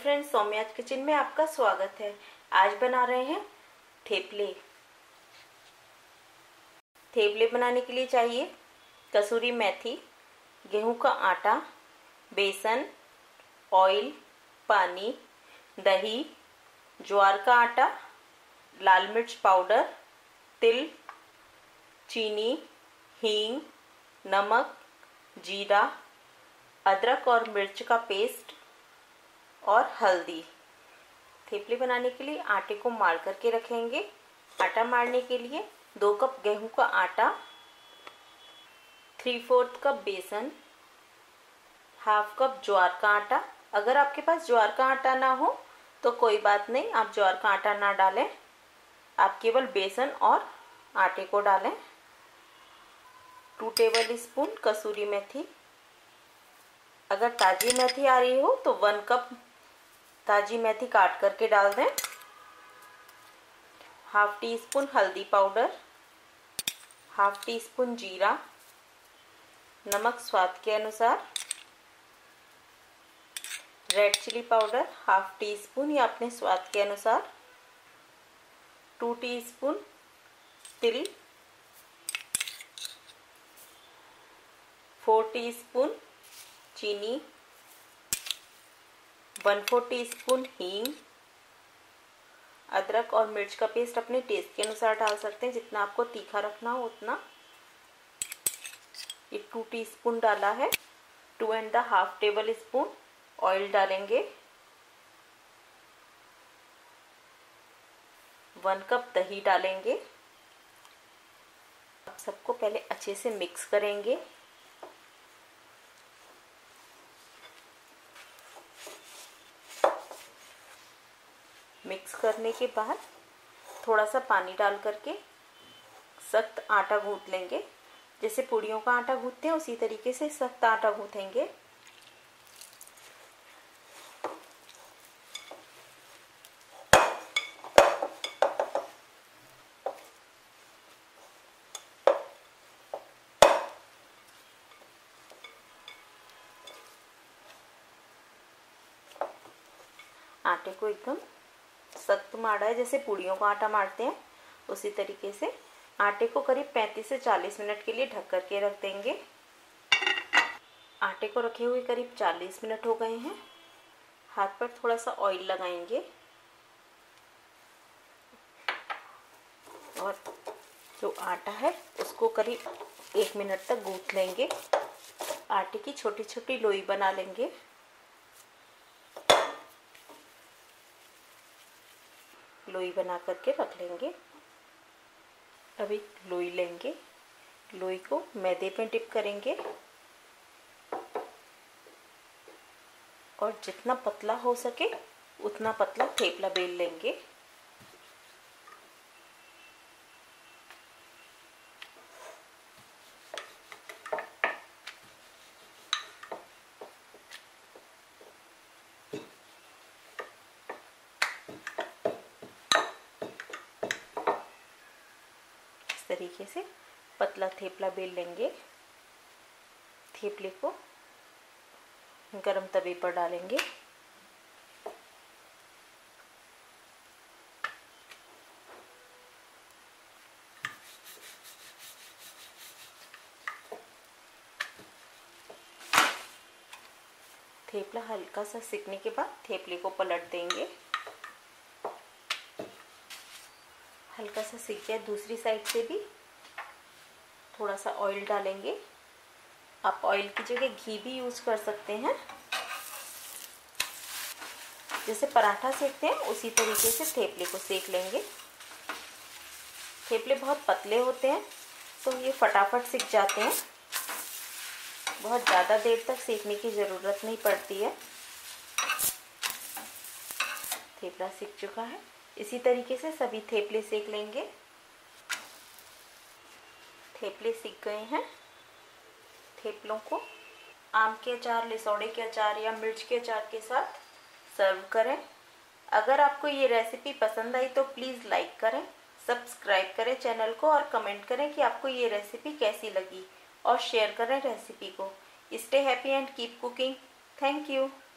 Friends, Saumya's kitchen में आपका स्वागत है। आज बना रहे हैं थेपले। थेपले बनाने के लिए चाहिए कसूरी मेथी, गेहूं का आटा, बेसन, ऑयल, पानी, दही, ज्वार का आटा, लाल मिर्च पाउडर, तिल, चीनी, हींग, नमक, जीरा, अदरक और मिर्च का पेस्ट और हल्दी। थेपले बनाने के लिए आटे को मार करके रखेंगे। आटा मारने के लिए 2 कप गेहूं का आटा, 3/4 कप बेसन, हाफ कप ज्वार का आटा। अगर आपके पास ज्वार का आटा ना हो तो कोई बात नहीं, आप ज्वार का आटा ना डालें, आप केवल बेसन और आटे को डालें। 2 टेबल स्पून कसूरी मेथी। अगर ताजी मेथी आ रही हो तो 1 कप ताजी मेथी काट करके डाल दें। हाफ टी स्पून हल्दी पाउडर, हाफ टी स्पून जीरा, नमक स्वाद के अनुसार, red chilli powder half teaspoon या अपने स्वाद के अनुसार, 2 टीस्पून तिल, 4 टीस्पून चीनी, 1/4 टीस्पून हींग, अदरक और मिर्च का पेस्ट अपने टेस्ट के अनुसार डाल सकते हैं, जितना आपको तीखा रखना हो उतना। ये 2 टीस्पून डाला है। 2.5 टेबल स्पून ऑयल डालेंगे। 1 कप दही डालेंगे। अब सबको पहले अच्छे से मिक्स करेंगे। मिक्स करने के बाद थोड़ा सा पानी डाल करके सख्त आटा गूंथ लेंगे। जैसे पूड़ियों का आटा गूंथते हैं उसी तरीके से सख्त आटा गूंथेंगे। आटे को एकदम सख्त माड़ा है, जैसे पूड़ियों का आटा मारते हैं उसी तरीके से। आटे को करीब 35 से 40 मिनट के लिए ढक करके रख देंगे। आटे को रखे हुए करीब 40 मिनट हो गए हैं। हाथ पर थोड़ा सा ऑयल लगाएंगे और जो आटा है उसको करीब 1 मिनट तक गूंथ लेंगे। आटे की छोटी छोटी लोई बना लेंगे। लोई बना करके रख लेंगे। अब एक लोई लेंगे, लोई को मैदे में डिप करेंगे और जितना पतला हो सके उतना पतला थेपला बेल लेंगे। तरीके से पतला थेपला बेल लेंगे। थेपले को गरम तवे पर डालेंगे। थेपला हल्का सा सिकने के बाद थेपले को पलट देंगे। हल्का सा सिक गया, दूसरी साइड से भी थोड़ा सा ऑयल डालेंगे। आप ऑयल की जगह घी भी यूज कर सकते हैं। जैसे पराठा सेकते हैं उसी तरीके से थेपले को सेक लेंगे। थेपले बहुत पतले होते हैं तो ये फटाफट सिक जाते हैं। बहुत ज़्यादा देर तक सेकने की ज़रूरत नहीं पड़ती है। थेपला सिक चुका है। इसी तरीके से सभी थेपले सेक लेंगे। थेपले सिक गए हैं। थेपलों को आम के अचार, लिसौड़े के अचार या मिर्च के अचार के साथ सर्व करें। अगर आपको ये रेसिपी पसंद आई तो प्लीज़ लाइक करें, सब्सक्राइब करें चैनल को और कमेंट करें कि आपको ये रेसिपी कैसी लगी और शेयर करें रेसिपी को। Stay happy and keep cooking. Thank you.